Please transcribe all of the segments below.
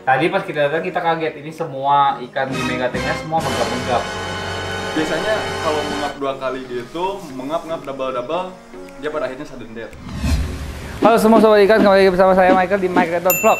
Tadi pas kita datang kita kaget, ini semua ikan di Megatank-nya semua menggap-menggap. Biasanya kalau mengap 2 kali gitu, mengap-ngap double-double, dia pada akhirnya sudden death. Halo semua sobat ikan, kembali lagi bersama saya Michael di Mike Redon Vlog.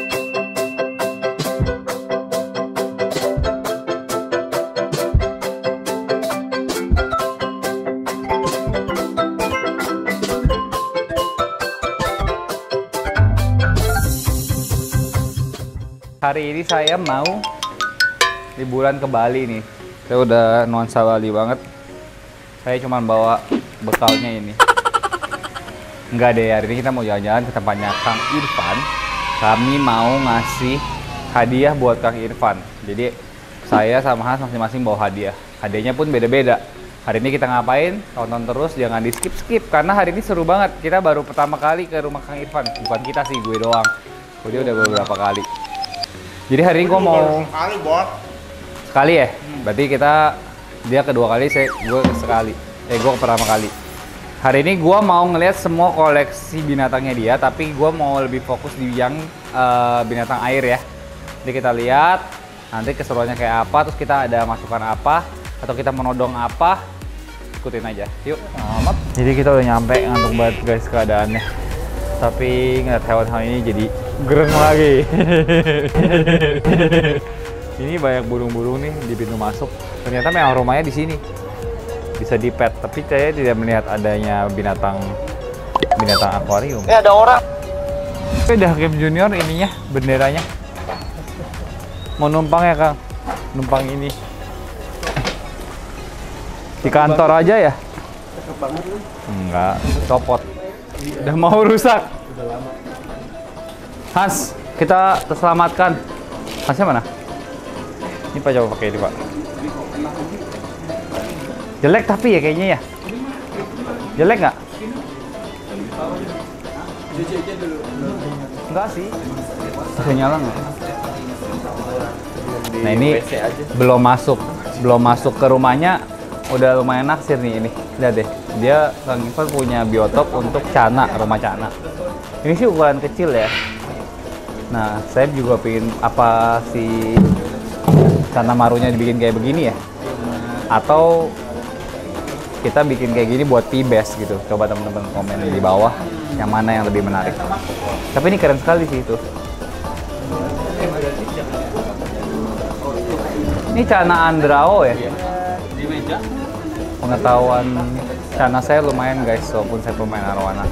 Hari ini saya mau liburan ke Bali nih. Saya udah nuansa Bali banget. Saya cuma bawa bekalnya ini. Enggak deh, hari ini kita mau jalan-jalan ke tempatnya Kang Irfan. Kami mau ngasih hadiah buat Kang Irfan. Jadi saya sama Hans masing-masing bawa hadiah. Hadiahnya pun beda-beda. Hari ini kita ngapain? Tonton terus, jangan di skip-skip. Karena hari ini seru banget. Kita baru pertama kali ke rumah Kang Irfan. Bukan kita sih, gue doang. Dia udah beberapa kali. Jadi hari ini gue mau sekali ya. Berarti dia kedua kali, gue sekali. Gue pertama kali. Hari ini gue mau ngeliat semua koleksi binatangnya dia, tapi gue mau lebih fokus di yang binatang air ya. Jadi kita lihat nanti keseruannya kayak apa, terus kita ada masukan apa, atau kita menodong apa, ikutin aja. Yuk. Selamat. Jadi kita udah nyampe, ngantuk banget guys keadaannya. Tapi ngeliat hewan-hewan ini jadi gereng lagi. Ini banyak burung-burung nih di pintu masuk. Ternyata memang rumahnya di sini. Bisa di pet, tapi saya tidak melihat adanya binatang akuarium. Ada orang. Udah Game Junior ininya, benderanya. Mau numpang ya, Kang? Numpang ini. Di kantor aja ya? Cakep banget lu. Enggak, copot. Udah mau rusak. Udah lama. Hans, kita terselamatkan. Hansnya mana? Ini Pak, coba pakai ini Pak. Jelek tapi ya kayaknya ya. Jelek nggak? Enggak sih. Bisa nyala nggak? Nah ini belum masuk ke rumahnya. Udah lumayan naksir nih ini. Lihat deh, dia Kang Irfan punya biotop untuk cana, rumah cana. Ini sih ukuran kecil ya. Nah, saya juga pengen apa si cana marunya dibikin kayak begini ya? Atau kita bikin kayak gini buat P-Best gitu. Coba teman-teman komen di bawah yang mana yang lebih menarik. Tapi ini keren sekali sih itu. Ini cana Andrao ya? Di meja. Pengetahuan cana saya lumayan guys, walaupun saya pemain arwana.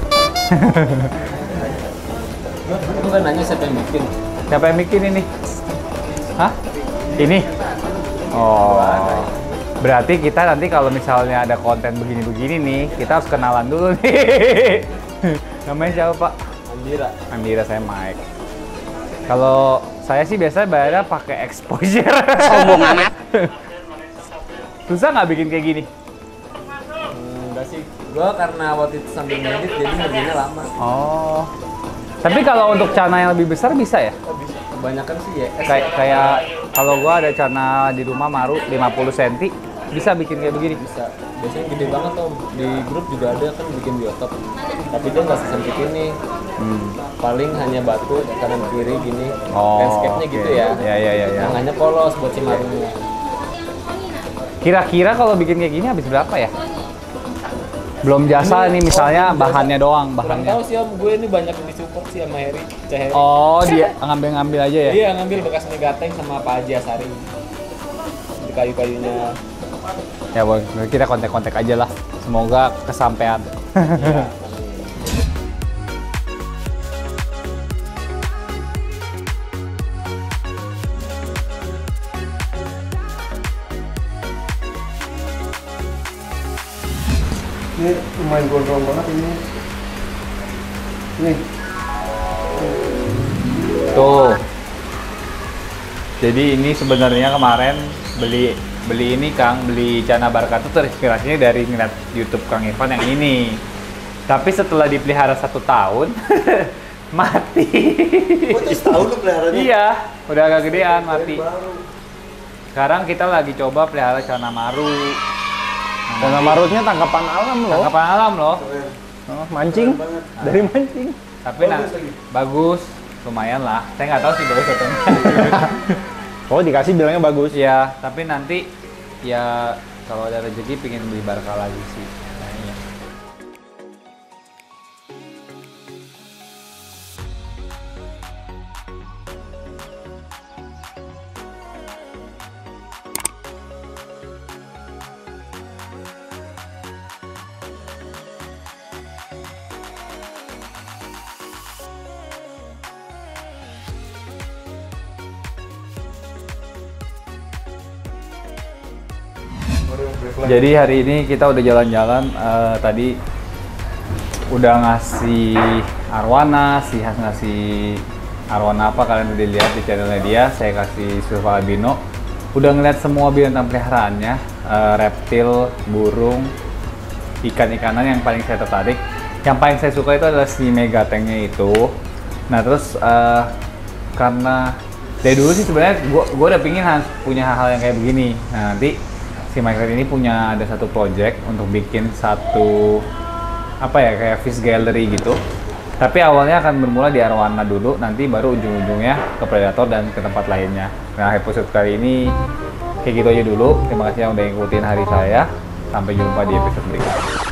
Itu kan nanya siapa yang bikin? Siapa yang bikin ini? Hah? Ini? Oh, berarti kita nanti kalau misalnya ada konten begini-begini nih, kita harus kenalan dulu nih. Namanya siapa Pak? Andira. Andira, saya Mike. Kalau saya sih biasanya bayarnya pakai exposure. Sombong amat. Susah nggak bikin kayak gini? Enggak sih. Gua karena waktu itu sambil ngedit jadi ngerjainnya lama. Oh. Tapi kalau untuk cana yang lebih besar bisa ya? Oh, bisa. Kebanyakan sih ya. Kayak kalau gua ada cana di rumah maru 50 cm, bisa bikin kayak begini? Bisa. Biasanya gede banget tuh. Di grup juga ada kan bikin biotop. Tapi dia nggak sesempit ini. Paling hanya batu kanan kiri gini. Oh, landscape-nya gitu ya. Ya. Tangannya polos buat si marunya. Kira-kira kalau bikin kayak gini habis berapa ya? Belum jasa nih misalnya bahannya doang, Kurang bahannya. tahu sih om, gue ini banyak disupport sih sama Heri. Heri. Oh, dia ngambil-ngambil aja ya? Iya, ngambil bekas Megatank sama Pak Haji Asari. Di kayu-kayunya. Ya, boleh. Kita kontak-kontak aja lah. Semoga kesampaian. Iya. Ini lumayan gondrong banget ini. Nih. Tuh. Jadi ini sebenarnya kemarin beli ini Kang, beli cana barca itu terinspirasinya dari ngeliat YouTube Kang Irfan yang ini. Tapi setelah dipelihara 1 tahun, mati. Oh, itu setahun lu peliharanya? Iya, udah agak gedean mati. Baru. Sekarang kita lagi coba pelihara cana maru. Cana marutnya tangkapan alam loh. Tangkapan alam loh. Keren. Oh, mancing Keren banget. dari mancing. Tapi Bagus lagi. bagus. lumayan lah. Saya nggak tahu sih bagus atau enggak. Oh dikasih bilangnya bagus. Ya, tapi nanti ya kalau ada rezeki pengen beli Barca lagi sih. Kayaknya. Jadi hari ini kita udah jalan-jalan, tadi udah ngasih arwana, ngasih arwana apa kalian udah lihat di channelnya dia. Saya kasih Silva albino. Udah ngeliat semua binatang peliharaannya, reptil, burung, ikan-ikanan yang paling saya tertarik. Yang paling saya suka itu adalah si megatengnya itu. Nah terus karena dari dulu sih sebenarnya gue udah pingin punya hal-hal yang kayak begini. Nah nanti si Minecraft ini punya ada satu project untuk bikin satu apa ya kayak fish gallery gitu. Tapi awalnya akan bermula di arwana dulu, nanti baru ujung-ujungnya ke predator dan ke tempat lainnya. Nah episode kali ini kayak gitu aja dulu. Terima kasih yang udah ngikutin hari saya. Sampai jumpa di episode berikutnya.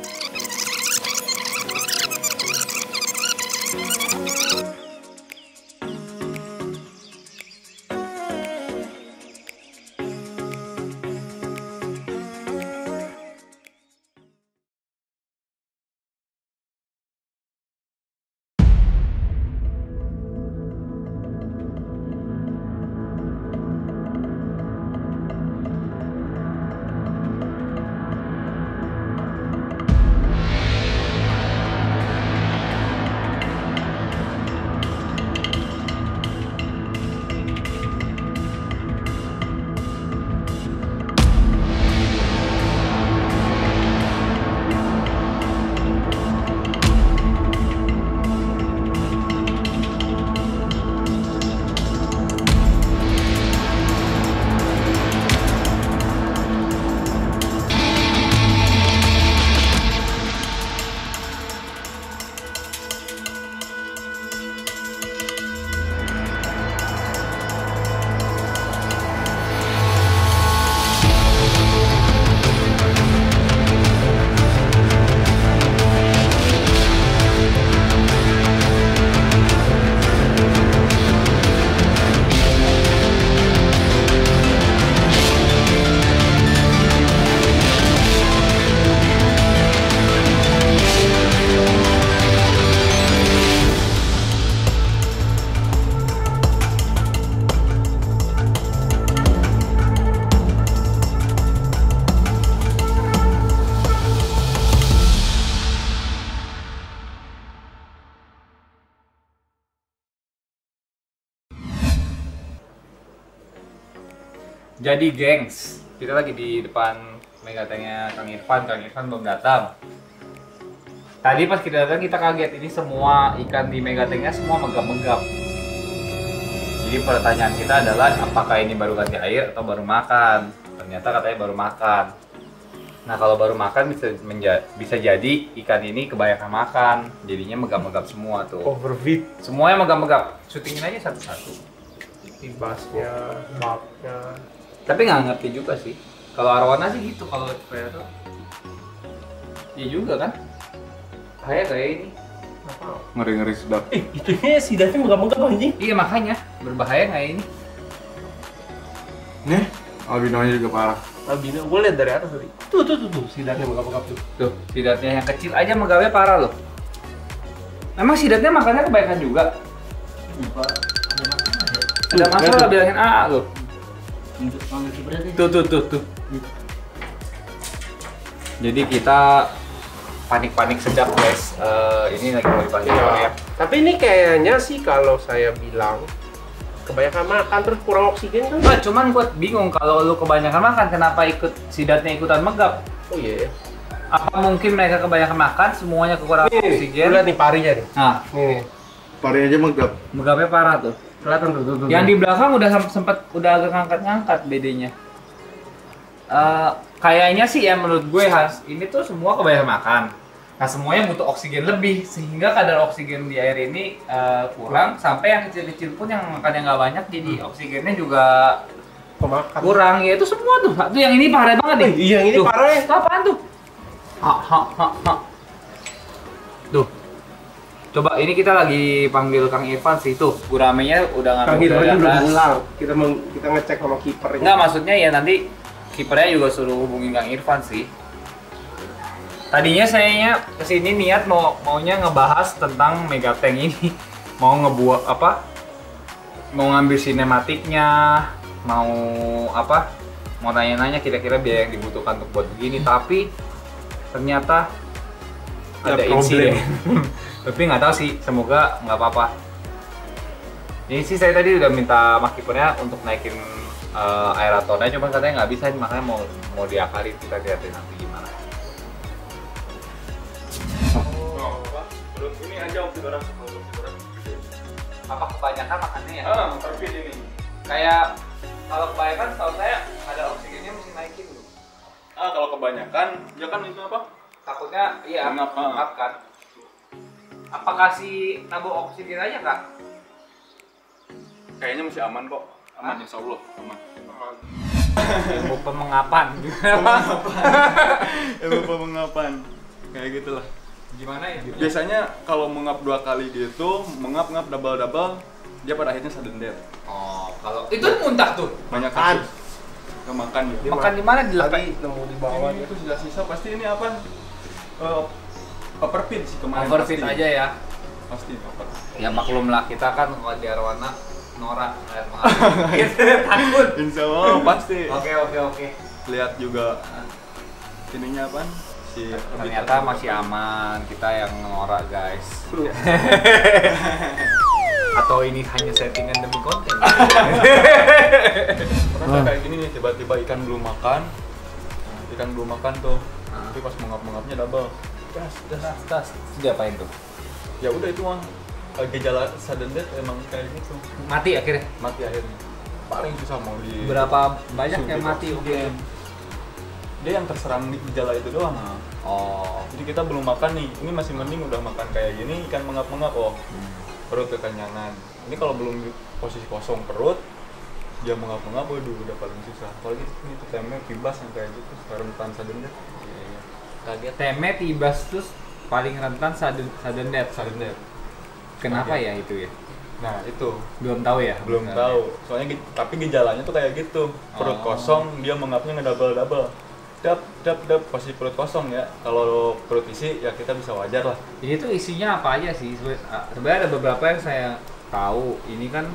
Jadi gengs, kita lagi di depan megatengnya Kang Irfan. Kang Irfan belum datang. Tadi pas kita datang kita kaget, ini semua ikan di megatengnya semua megap-megap. Jadi pertanyaan kita adalah apakah ini baru ganti air atau baru makan? Ternyata katanya baru makan. Nah kalau baru makan bisa jadi ikan ini kebanyakan makan, jadinya megap-megap semua tuh. Overfeed, Semuanya megap-megap. Syutingin aja satu-satu. ibasnya, baknya. Tapi nggak ngerti juga sih. Kalau arwana sih gitu, kalau predator. Iya juga kan? Kayak ini. Ngeri-ngeri sedap. Itunya sidatnya megap-megap anjing. Iya makanya berbahaya nggak ini? Nih, albinonya juga parah. Albino, gue liat dari atas tadi. Tuh, sidatnya megap-megap tuh. Tuh, sidatnya yang kecil aja megapnya parah loh. Memang sidatnya makannya kebanyakan juga. Ada masalah bilangin AA loh. Tuh. Jadi kita panik-panik sedap guys. Ini lagi mau dipanggil ya. Tapi ini kayaknya sih kalau saya bilang kebanyakan makan terus kurang oksigen kan? Nah, cuman gue bingung kalau lu kebanyakan makan kenapa sidatnya ikutan megap? Oh iya. Apa mungkin mereka kebanyakan makan semuanya kekurangan oksigen? Lihat nih parinya nih. Nah, Nih, Pari aja megap. megapnya parah tuh. kelihatan tuh. Yang di belakang udah udah agak ngangkat-ngangkat bedanya. Kayaknya sih ya menurut gue Hans, ini tuh semua kebanyakan makan. Nah semuanya butuh oksigen lebih sehingga kadar oksigen di air ini kurang sampai yang kecil-kecil pun yang makannya nggak banyak jadi oksigennya juga Pemakan. kurang ya itu semua tuh. Tuh yang ini parah banget nih. Iya, yang ini Tuh. parah ya. Itu apaan tuh? Ha. Tuh. Coba ini kita lagi panggil Kang Irfan sih tuh. Guramenya udah ngambil Kang Irfan dari belum atas. pulang. Kita ngecek sama kipernya. Enggak, maksudnya ya nanti kipernya juga suruh hubungin Kang Irfan sih. Tadinya saya kesini niat maunya ngebahas tentang Megatank ini, mau ngebuat apa? Mau ngambil sinematiknya, mau apa? Mau nanya-nanya kira-kira biaya yang dibutuhkan untuk buat begini, tapi ternyata ada insiden. Tapi nggak tahu sih, semoga nggak apa-apa. Ini sih saya tadi udah minta sama kipernya untuk naikin aeratornya, cuma katanya nggak bisa, makanya mau diakalin, kita lihatin nanti gimana. Ini aja opsi orang Apa kebanyakan makannya ya? perfect ini. Kayak kalau kebanyakan setahu saya ada oksigennya mesti naikin loh. Kalau kebanyakan, ya kan itu apa? Takutnya iya Mengap, kan. Apa kasih tabung oksigen aja kak? Kayaknya masih aman kok. Aman, insya Allah aman. Ilmu pemengapan. Ilmu pemengapan. Kayak gitulah. Gimana ya? Biasanya kalau mengap 2 kali gitu, mengap double, dia pada akhirnya sudden death. Oh, kalau itu muntah tuh. Banyak kasus. Kemakan gitu. Makan di mana? Di Tadi lepek. nemu di bawah Ini dia. itu sisa-sisa pasti ini apa? Overfeed sih kemarin. Overfeed pasti. aja ya. Pasti overfeed. Ya maklum lah kita kan kalau di arwana norak gitu takut. Insya Allah pasti. Oke. Lihat juga ininya apa? Si Ternyata masih aman, kita yang norak guys. Atau ini hanya settingan demi konten? Pernah kayak gini nih, tiba-tiba ikan belum makan tuh, tapi pas mengap-mengapnya double. Tas. Itu diapain tuh? Ya udah itu mah gejala sudden death emang kayak gitu. Mati akhirnya. Mati akhirnya. Paling susah mau di. Berapa banyak yang suntik mati? oksigen. Dia yang terserang gejala itu doang. Oh. Jadi kita belum makan nih, ini masih mending udah makan kayak gini, ikan mengap-mengap perut kekenyangan. Ini kalau belum di posisi kosong perut, dia mengap-mengap, waduh udah paling susah. Apalagi ini tuh tempe, pibas yang kayak gitu, rentan sudden death. Kaget. Teme tibas terus paling rentan sudden death. Kenapa ya itu ya? Nah itu Belum tahu ya? belum tahu. Soalnya tapi gejalanya tuh kayak gitu, perut kosong, dia mengapnya ngedouble. Dap, pasti perut kosong ya. Kalau perut isi ya kita bisa wajar lah. Ini tuh isinya apa aja sih? Sebenarnya ada beberapa yang saya tahu. Ini kan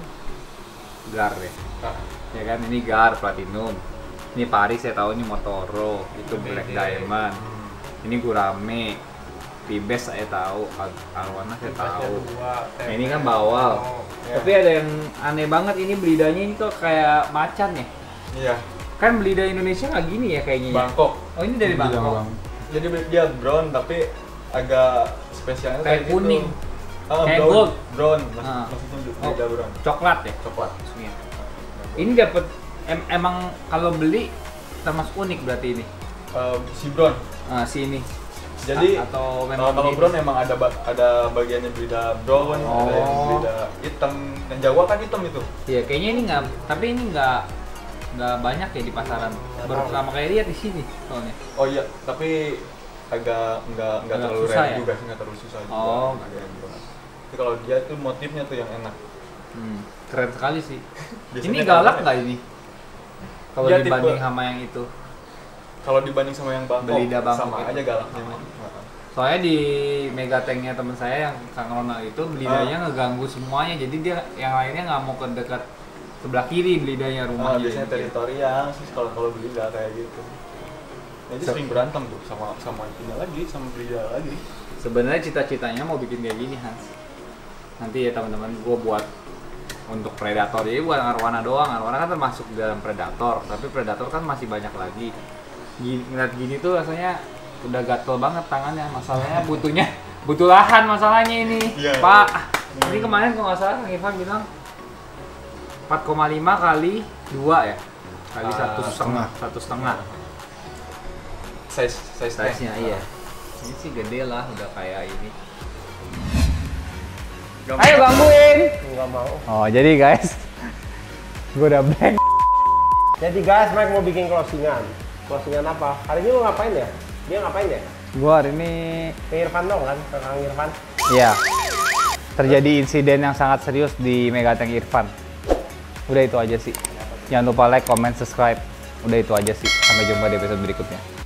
GAR ya. Ya kan ini GAR Platinum. Ini Paris saya tahu, ini Motoro, itu Black Diamond. Ini Gurame. Tibes saya tahu, Arwana saya tahu. Nah, ini kan bawal. Tapi ada yang aneh banget, ini belidanya ini tuh kayak macan ya. Iya. Kan belida Indonesia nggak gini ya kayaknya. Bangkok. Oh ini dari Bangkok. Jadi dia brown tapi agak spesialnya Kayak kuning. Ah, Kayak brown. gold. Brown, Ah. maksudnya Oh, beda brown. coklat ya. Coklat. Maksudnya. Ini dapat emang kalau beli termasuk unik berarti ini. Si brown. Si ini. Jadi atau memang kalau begini? brown memang ada bagiannya belida brown, ada yang belida hitam. Dan Jawa kan hitam itu. Iya, kayaknya ini nggak, tapi ini nggak banyak ya di pasaran. Baru pertama kali lihat di sini soalnya. Oh iya, tapi agak nggak Agak terlalu susah rare ya? juga sih, nggak terlalu susah juga. Oh. Ada yang brown. Tapi kalau dia tuh motifnya tuh yang enak. Keren sekali sih. Biasanya Ini kan galak ada- nggak ini? Kalau Dia dibanding tipe- sama yang itu. Kalau dibanding sama yang Bangkok, Belida Bangkok sama itu. aja galaknya. Soalnya di Megatank-nya teman saya yang Kang Ronald itu belidanya ngeganggu semuanya. Jadi dia yang lainnya nggak mau ke dekat sebelah kiri belidanya rumahnya. Biasanya teritorial sih kalau belida kayak gitu. Nah, dia sering berantem tuh sama itunya lagi, sama belida lagi. Sebenarnya cita-citanya mau bikin kayak gini Hans. Nanti ya teman-teman, gue buat untuk predator. Jadi bukan arwana doang. Arwana kan termasuk dalam predator, tapi predator kan masih banyak lagi. Ngeliat gini tuh rasanya udah gatel banget tangannya. Masalahnya butuh lahan masalahnya ini. Iya, Pak. Ini kemarin kalau nggak salah Kang Irfan bilang 4,5 kali 2 ya. Kali 1,5. Size Size-nya iya. Ini sih gede lah, udah kayak ini. Ayo gangguin. Nggak mau. Oh jadi guys, gue udah blank. Jadi guys, Mike mau bikin closingan. Closingan apa? Hari ini lo ngapain ya? Dia ngapain ya? Gue hari ini, Ke Irfan dong kan? Ke Kang Irfan. ya terjadi insiden yang sangat serius di Megatank Irfan. Udah itu aja sih. Jangan lupa like, comment, subscribe. Udah itu aja sih. Sampai jumpa di episode berikutnya.